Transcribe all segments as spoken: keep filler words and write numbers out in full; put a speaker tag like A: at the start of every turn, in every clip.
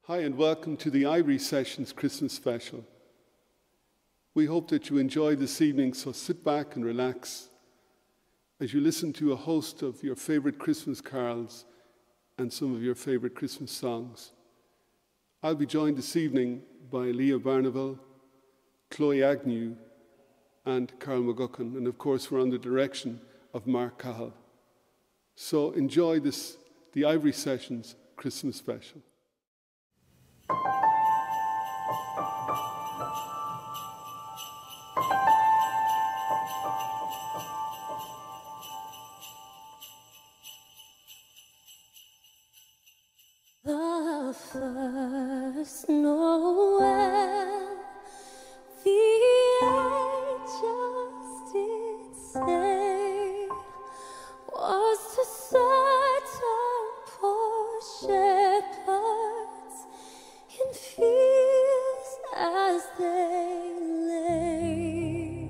A: Hi and welcome to the Ivory Sessions Christmas special. We hope that you enjoy this evening, so sit back and relax as you listen to a host of your favourite Christmas carols and some of your favourite Christmas songs. I'll be joined this evening by Leah Barneville, Chloe Agnew and Carl McGuckin, and of course we're under the direction of Mark Cahill. So enjoy this, the Ivory Sessions Christmas special.
B: The first Noel, the angels did say, was to certain poor shepherds in fields as they lay.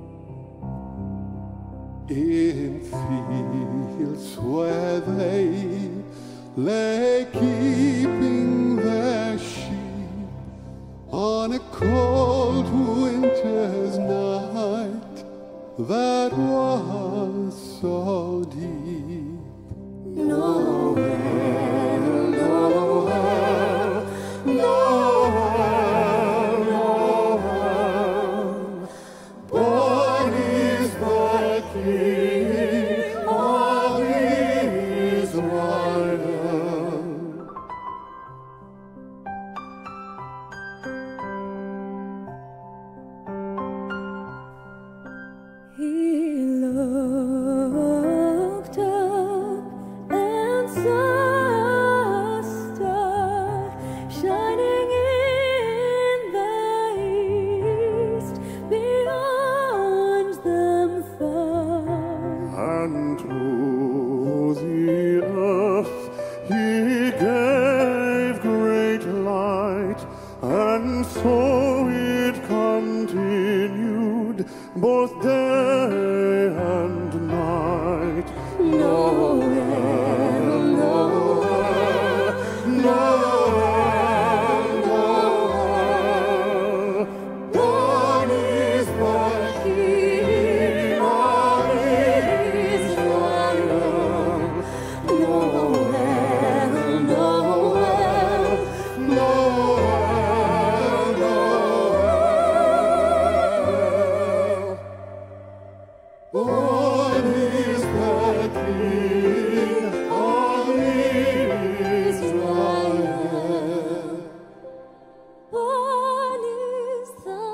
A: In fields where they lay keeping their sheep on a cold winter's night that was so deep.
B: Noel, Noel, Noel, Noel, born is the King of Israel. He looked up and saw a star shining in the east, beyond them far.
C: And to the earth he gave great light, and so it continued both day and night.
B: Noel, Noel, Noel, Noel, born is the King of Israel. Noel, Noel, Noel, Noel, born is the King of Israel. Born is the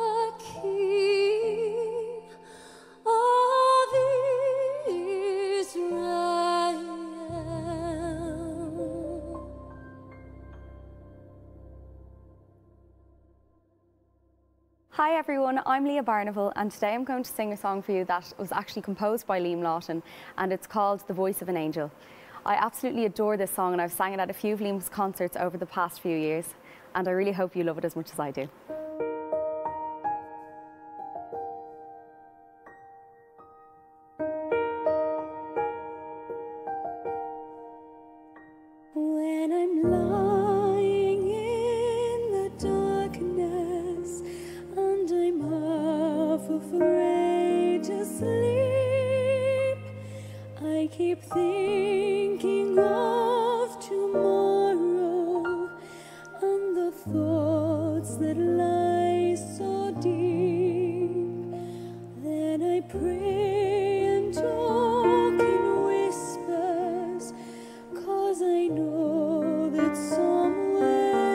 B: King of Israel.
D: Hi everyone, I'm Leah Barneville and today I'm going to sing a song for you that was actually composed by Liam Lawton and it's called The Voice of an Angel. I absolutely adore this song and I've sang it at a few of Liam's concerts over the past few years and I really hope you love it as much as I do.
B: When I'm lying in the darkness and I'm half afraid to sleep, I keep thinking of tomorrow and the thoughts that lie so deep. Then I pray and talk in whispers, 'cause I know that somewhere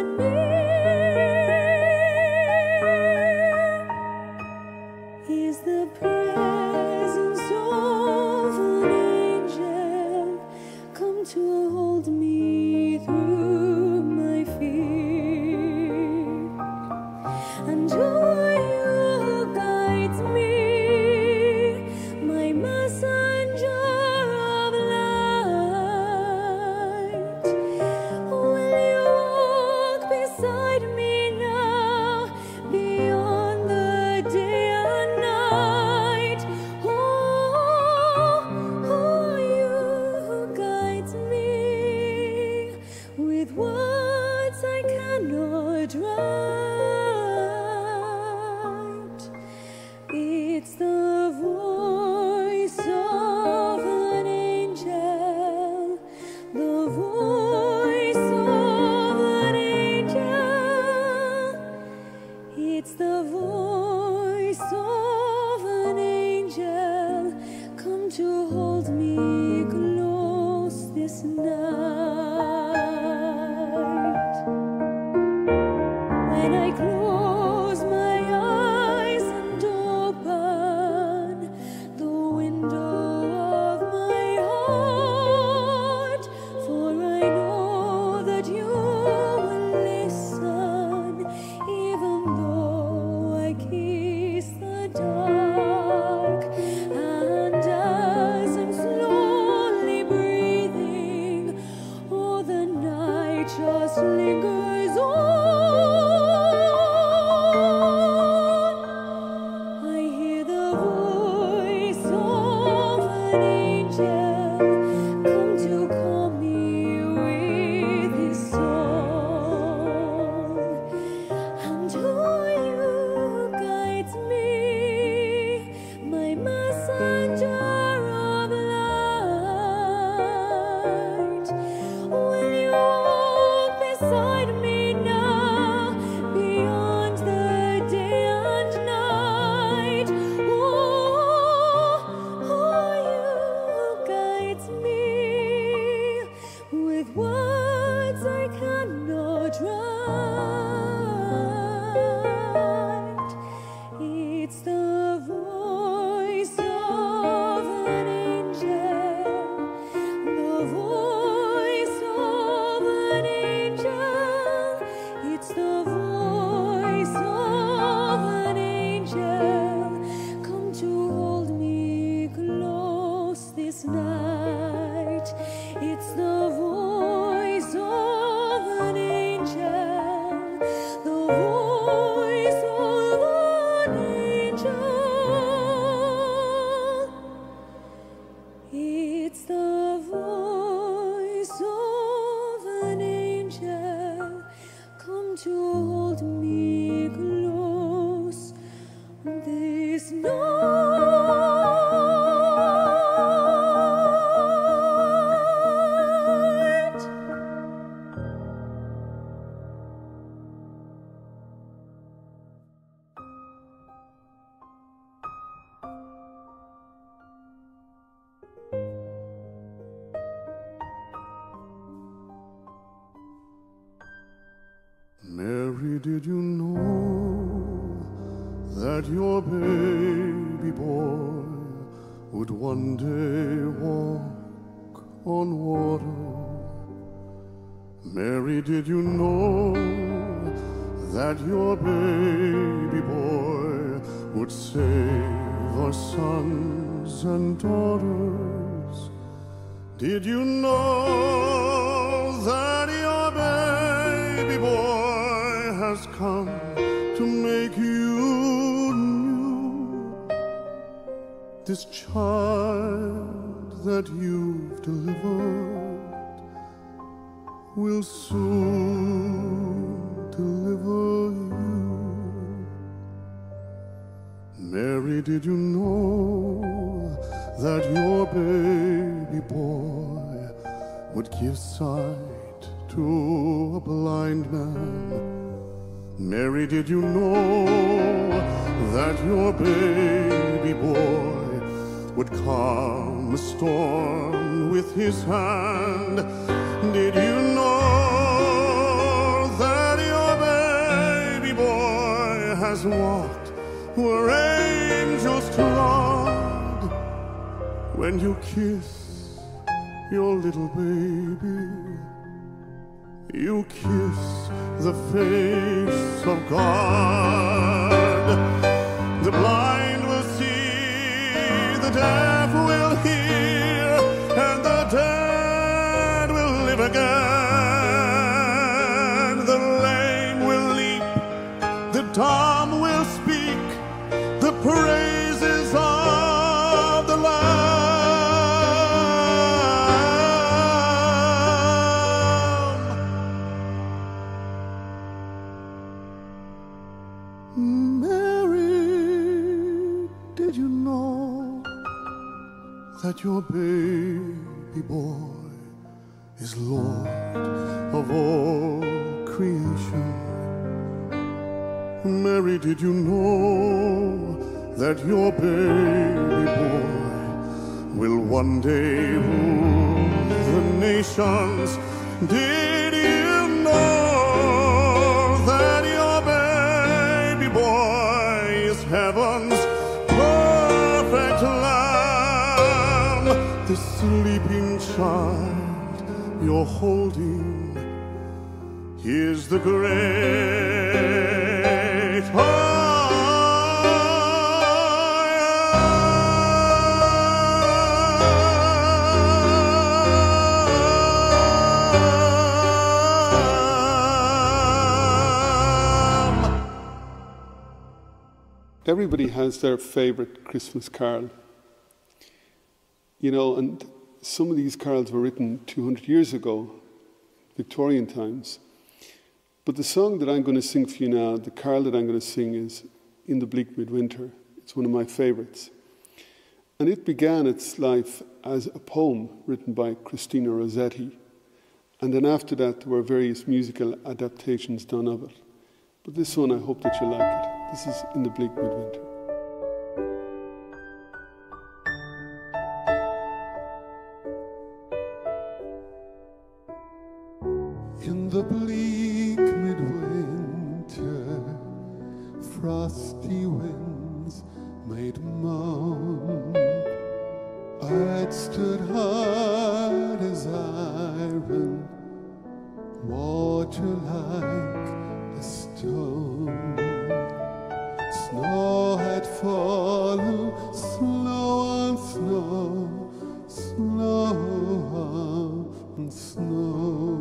B: near is the presence of an angel come to hold me through my fear. And oh, you guide me, my messenger. voice of an angel, the voice of an angel. It's the voice of an angel come to hold me close this night. When I close my eyes and open the window of my heart, for I know that you will listen, even though I kiss the dark. And as I'm slowly breathing, oh, the night just lingers on. I hear the voice of an angel come to call me with his song. And who you guides me, my messenger of light. Will you walk beside me now, beyond the day and night? Oh, oh, you guides me with words I cannot write. It's the voice of an angel, the voice of an angel. It's the voice of an angel come to hold me close this night. It's the voice of an angel, the voice of an angel. It's the voice of an angel come to hold me close this night.
C: Mary, did you know that your baby boy would one day walk on water? Mary, did you know that your baby boy would save our sons and daughters? Did you know that your baby boy has come to make you new? This child that you've delivered will soon deliver you. Mary, did you know that your baby boy would give sight to a blind man? Mary, did you know that your baby boy would calm a storm with his hand? Did you know that your baby boy has walked where angels trod? When you kiss your little baby, you kiss the face of God. The blind will see, the deaf will hear, and the dead will live again. The lame will leap, the dumb will speak, the praises of the Lamb. Mary, did you know know that your baby boy is Lord of all creation? Mary, did you know that your baby boy will one day rule the nations? Did you know that your baby boy is heaven's perfect lamb? The sleeping child you're holding is the great
A: Everybody has their favourite Christmas carol. You know, and some of these carols were written two hundred years ago, Victorian times. But the song that I'm going to sing for you now, the carol that I'm going to sing is In the Bleak Midwinter. It's one of my favourites. And it began its life as a poem written by Christina Rossetti. And then after that, there were various musical adaptations done of it. But this one, I hope that you like it. This is In the Bleak Midwinter.
C: In the bleak midwinter, frosty winds made moan. I'd stood hard as iron, water like a stone. Snow had fallen, slow on snow, slow on snow.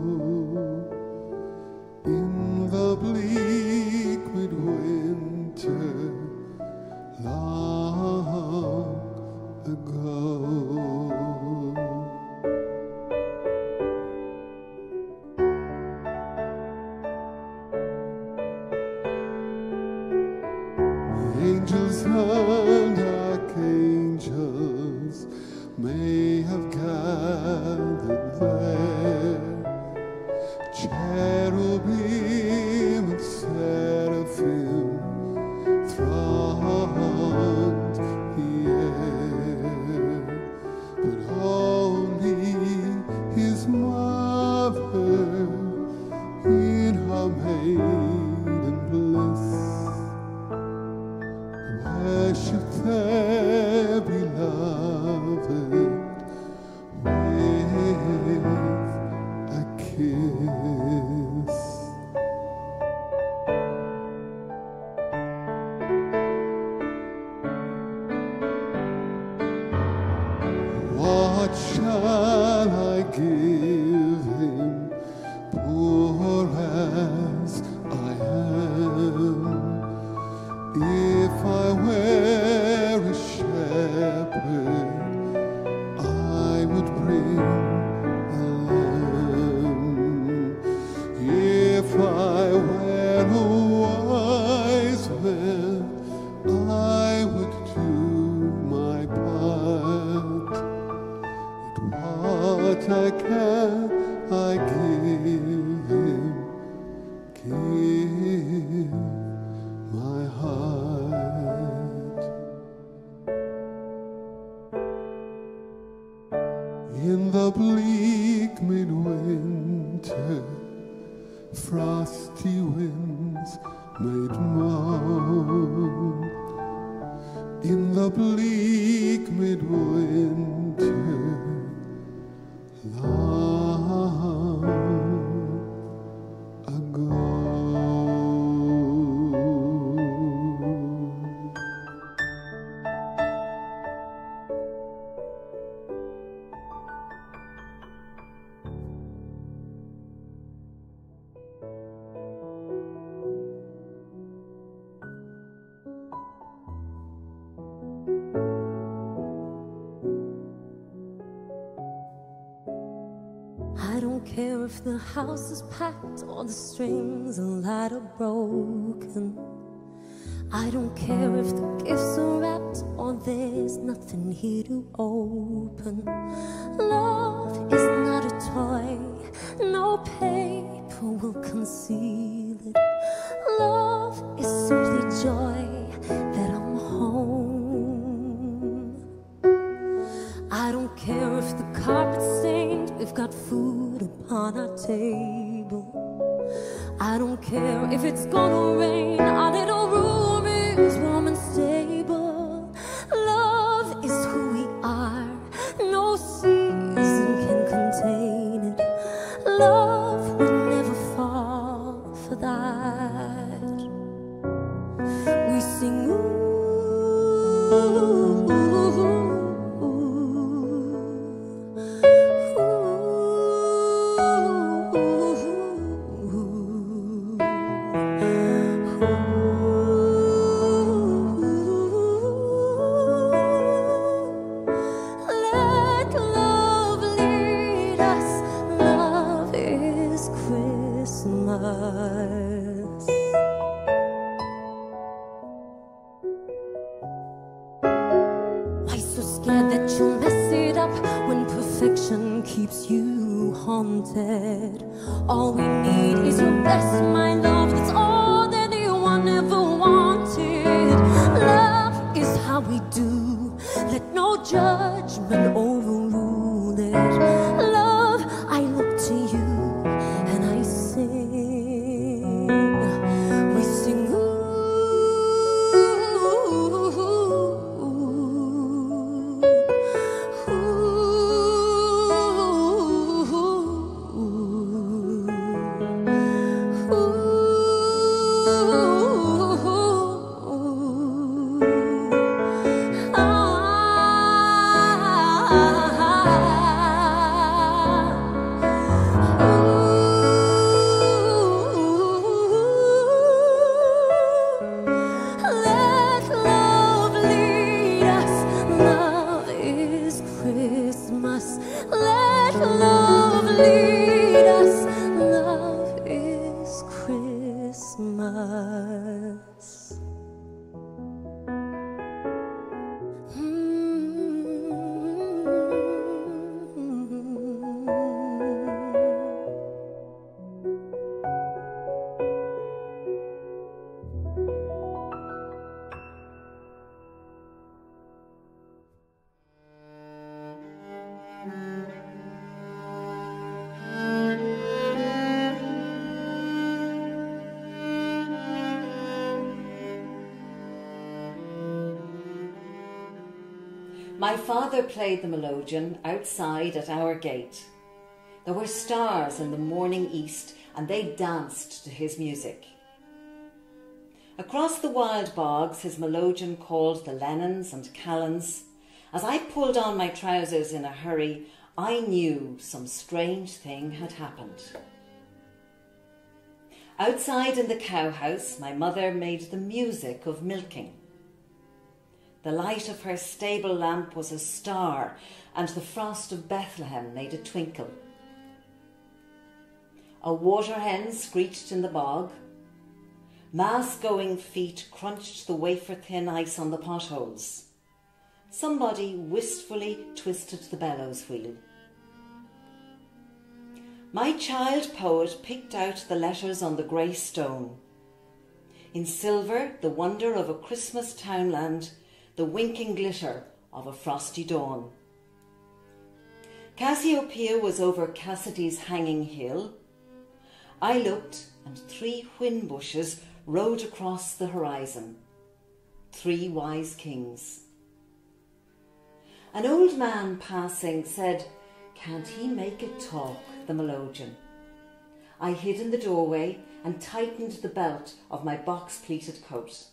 C: In the bleak midwinter, long ago. Angels and archangels may have gathered there. Cherubim and seraphim thronged the air, but only his mother in her maiden bliss worship their beloved with a kiss. What shall I give him, poor as I am? If I were a shepherd, I would bring a lamb. If I were a wise man, I would do my part. Yet what I can, I give him, give my heart. In the bleak midwinter, frosty winds made moan. In the bleak midwinter, long ago.
B: I don't care if the house is packed or the strings a light are broken. I don't care if the gifts are wrapped or there's nothing here to open. Love is not a toy, no paper will conceal it. Love is simply joy that I'm home. I don't care if the carpet's stained, we've got food upon our table. I don't care if it's gonna rain, our little room is warm and stable. Love is who we are, no season can contain it. Love would never fall for that. We sing ooh, ooh, ooh, ooh. Why so scared that you'll mess it up when perfection keeps you haunted? All we need is your best, my love. That's all that anyone ever wanted. Love is how we do. Let no judgment overrule it. Love, I look to you and I sing. We sing ooh, ooh, let love lead us. Love is Christmas.
E: My father played the melodeon outside at our gate. There were stars in the morning east and they danced to his music. Across the wild bogs his melodeon called the Lennons and Callans. As I pulled on my trousers in a hurry, I knew some strange thing had happened. Outside in the cowhouse, my mother made the music of milking. The light of her stable lamp was a star, and the frost of Bethlehem made a twinkle. A water hen screeched in the bog. Mass-going feet crunched the wafer-thin ice on the potholes. Somebody wistfully twisted the bellows wheel. My child poet picked out the letters on the grey stone. In silver, the wonder of a Christmas townland, the winking glitter of a frosty dawn. Cassiopeia was over Cassidy's hanging hill. I looked, and three whin bushes rode across the horizon. Three wise kings. An old man passing said, "Can't he make it talk, the melodeon?" I hid in the doorway and tightened the belt of my box-pleated coat.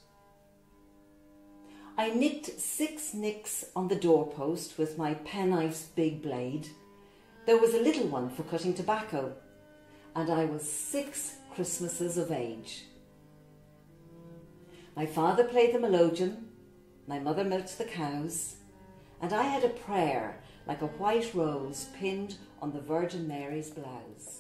E: I nicked six nicks on the doorpost with my penknife big blade. There was a little one for cutting tobacco, and I was six Christmases of age. My father played the melodeon, my mother milked the cows, and I had a prayer like a white rose pinned on the Virgin Mary's blouse.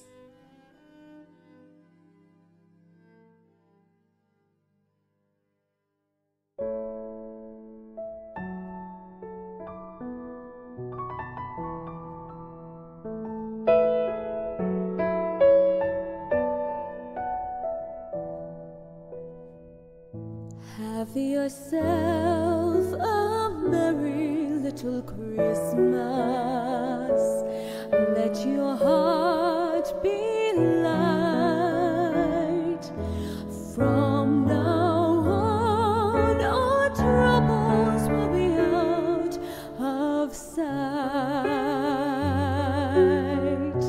B: yourself a merry little Christmas. Let your heart be light. From now on, our troubles will be out of sight.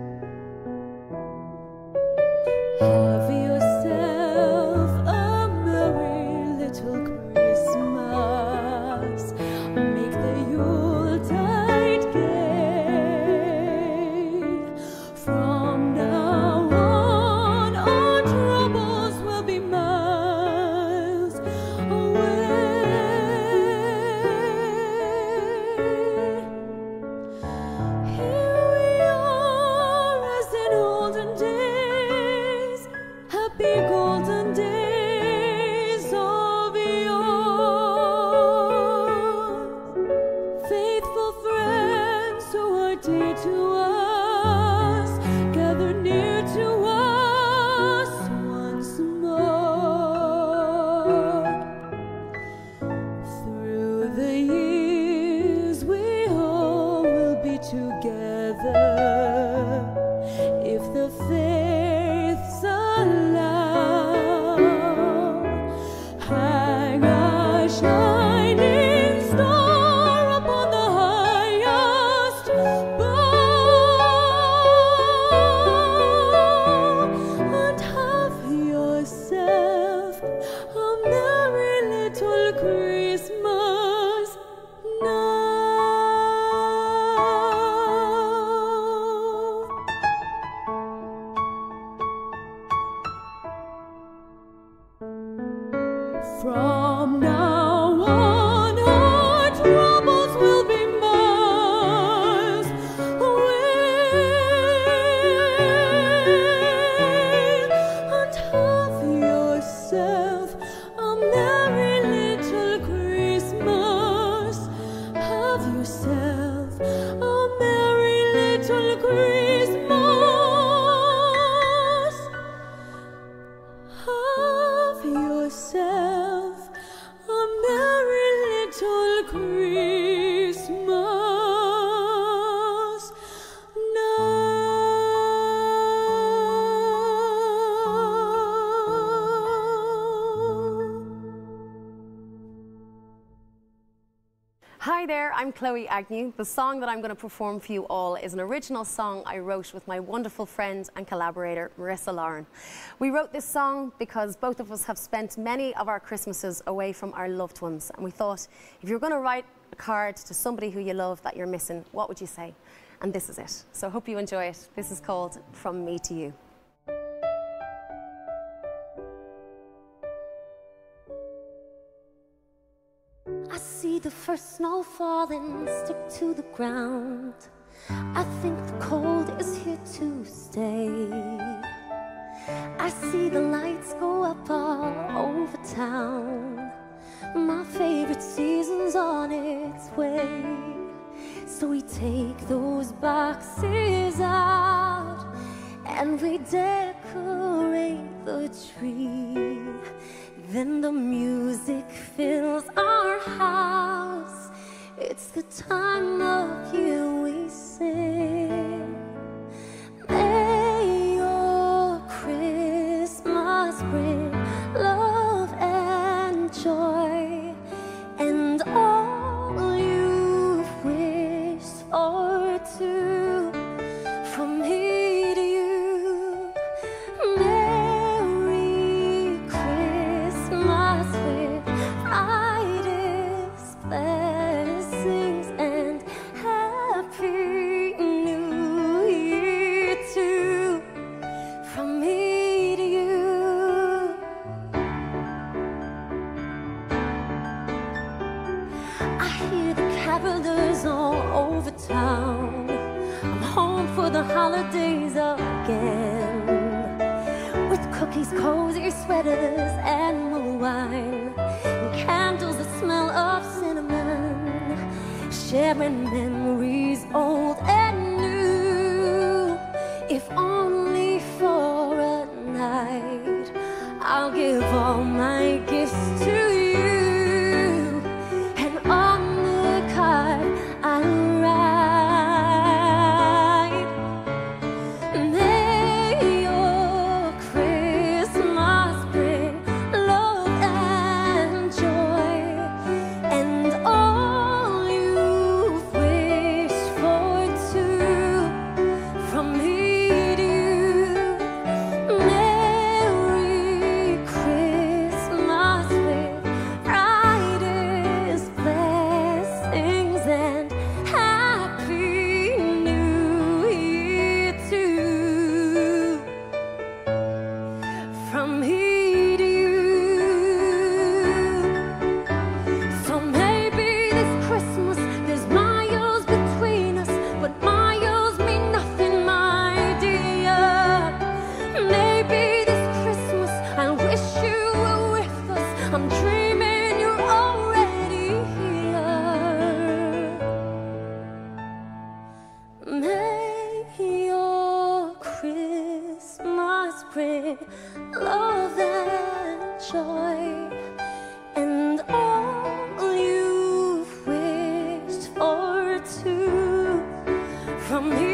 B: Have yourself a merry little Christmas. Make the Yuletide gay. From now on, our troubles will be miles away. Here we are as in olden days, happy golden days of yore. Faithful friends who are dear to us, gather near to us once more. Through the years we all will be together, if the faiths allow. Hang a shining star upon the highest bough, and have yourself a merry little Christmas now. From now on, our troubles will be miles away, and have yourself a merry little Christmas. Have yourself a merry little Christmas. Have yourself a merry little Christmas now.
F: Hi there, I'm Chloe Agnew. The song that I'm going to perform for you all is an original song I wrote with my wonderful friend and collaborator, Marissa Lauren. We wrote this song because both of us have spent many of our Christmases away from our loved ones, and we thought, if you're going to write a card to somebody who you love that you're missing, what would you say? And this is it. So I hope you enjoy it. This is called From Me to You.
B: I see the first snow falling, stick to the ground. I think the cold is here to stay. I see the lights go up all over town. My favorite season's on its way. So we take those boxes out and we decorate the tree. Then the music fills our house. It's the time of year we sing. May your Christmas bring love and joy, and all you've wished for too, from me to you. Merry Christmas with brightest blessings, and Happy New Year too, from me to you. I hear the carolers all over town. I'm home for the holidays again, with cookies, cozy sweaters, and more wine, and candles that smell of cinnamon, sharing memories old and new. If only for a night, I'll give all my gifts to you. love and joy, and all you've wished for too from me.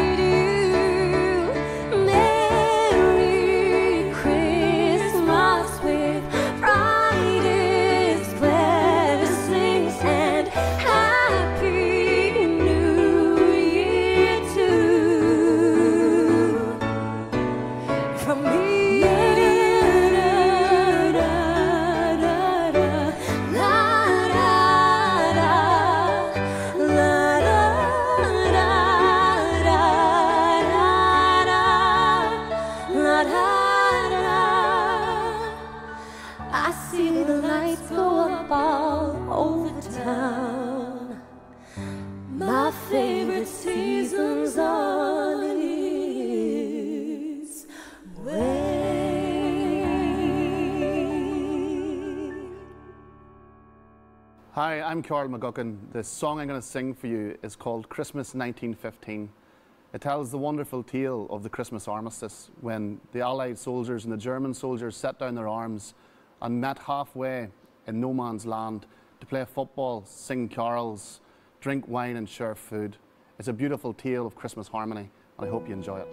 G: Hi, I'm Carl McGuckin. The song I'm going to sing for you is called Christmas nineteen fifteen. It tells the wonderful tale of the Christmas armistice when the Allied soldiers and the German soldiers set down their arms and met halfway in no man's land to play football, sing carols, drink wine and share food. It's a beautiful tale of Christmas harmony, and I hope you enjoy it.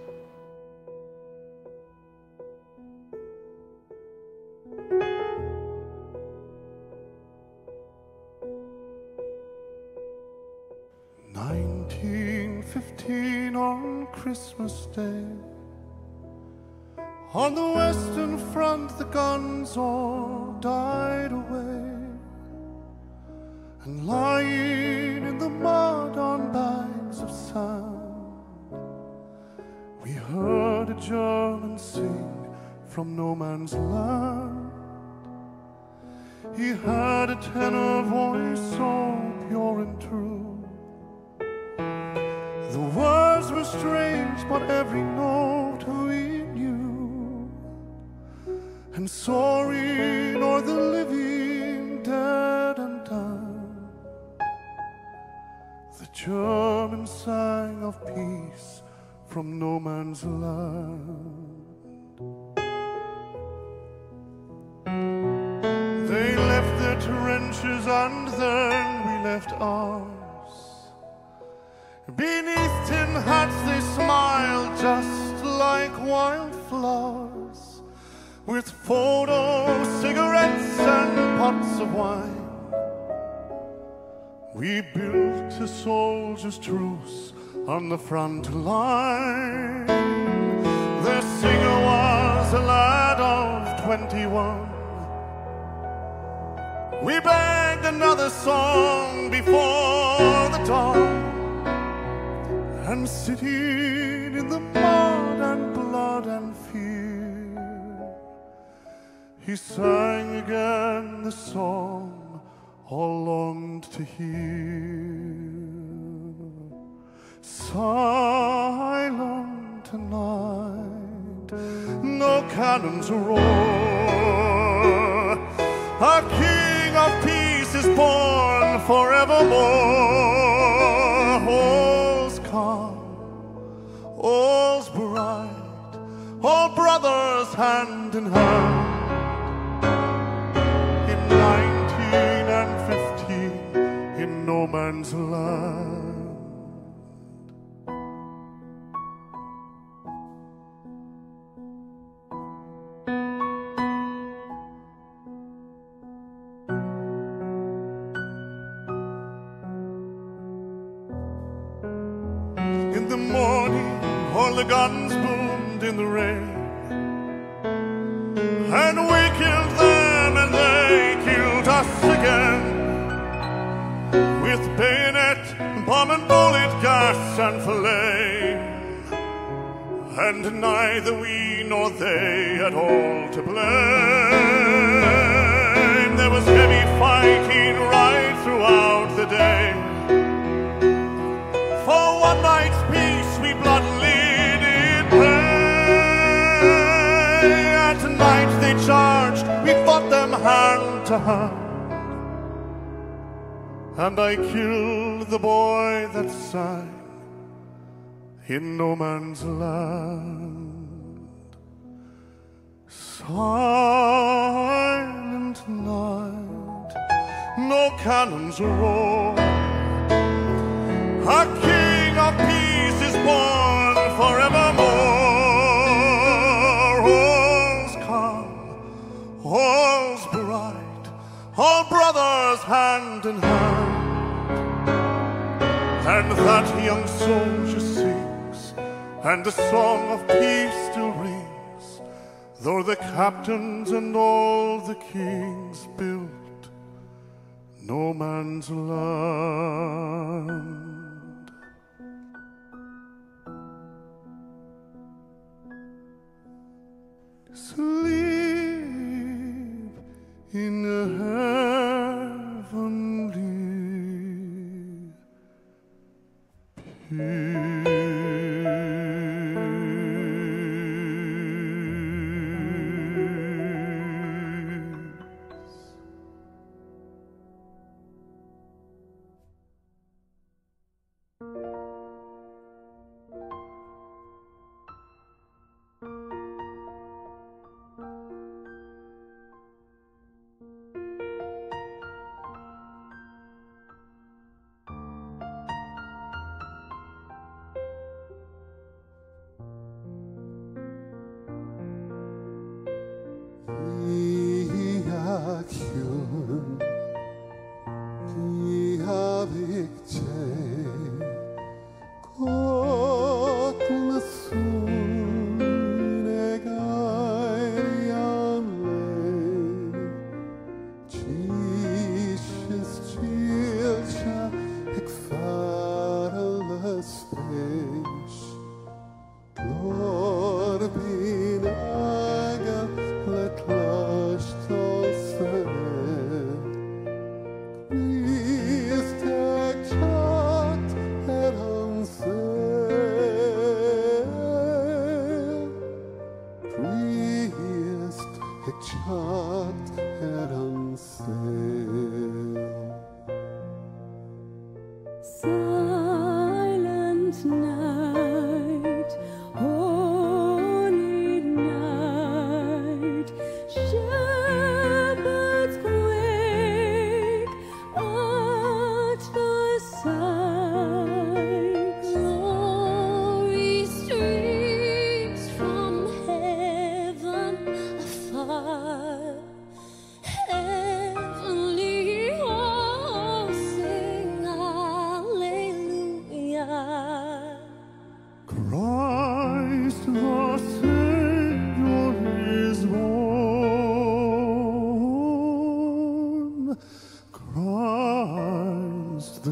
C: nineteen fifteen on Christmas Day, on the Western Front the guns all died away, and lying in the mud on bags of sand, we heard a German sing from no man's land. He had a tenor voice so pure and true. The words were strange, but every note we knew, and sorry nor the living, dead and dying, the Germans sang of peace from no man's land. They left their trenches and then we left ours. Beneath tin hats they smiled just like wildflowers, with photos, cigarettes and pots of wine. We built a soldier's truce on the front line. Their singer was a lad of twenty-one. We begged another song before the dawn, and sitting in the mud and blood and fear, he sang again the song all longed to hear. Silent night, no cannons roar, a king of peace is born forevermore. All's calm, all's bright, all brothers hand in hand. In nineteen and fifteen, in no man's land. In the morning, all the guns boomed in the rain, and we killed them and they killed us again, with bayonet, bomb and bullet, gas and flame. And neither we nor they had all to blame. There was heavy fighting right throughout the day. For one night's peace we bloodily did pay. At night they charged, we fought them hand to hand, and I killed the boy that sang in no man's land. silent night, no cannons roar. A king of peace is born forevermore. All's calm, all's bright, all brothers hand in hand. And that young soldier sings, and the song of peace still rings, though the captains and all the kings built no man's land. Sleep in a heavenly peace. The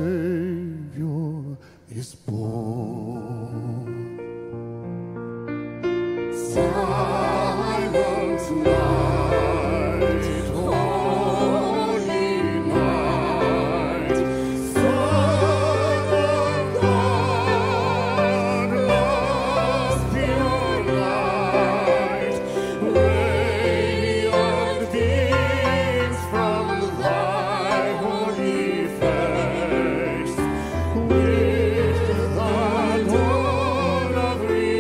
C: Savior is born. Silent night, holy night, Son of God, lost pure light, radiant beams from thy holy face. With the dawn of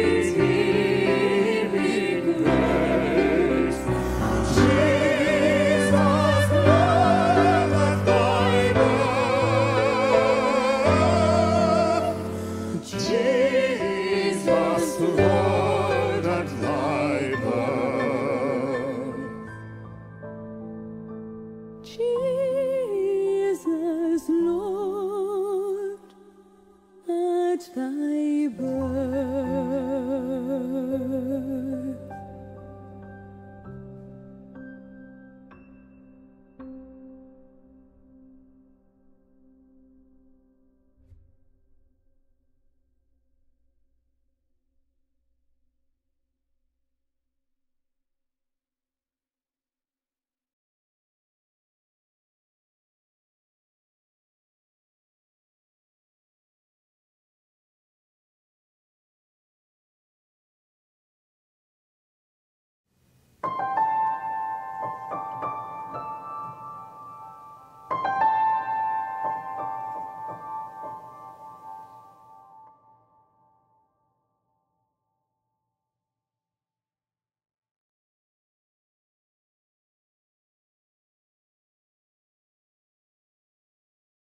C: redeeming grace, Jesus, Lord, at thy birth, Jesus, Lord, at thy birth.
B: Jesus, Lord, at thy birth.